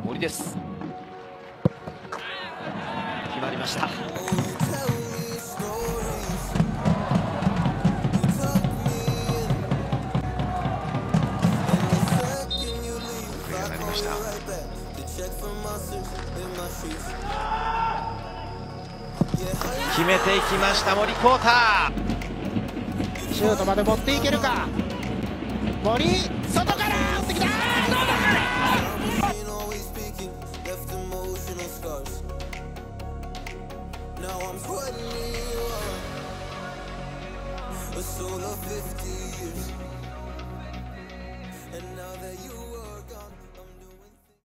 森です。決まりました。決めていきました森煌太。 シュートまで持っていけるか。森、外から打ってきた。どうだ。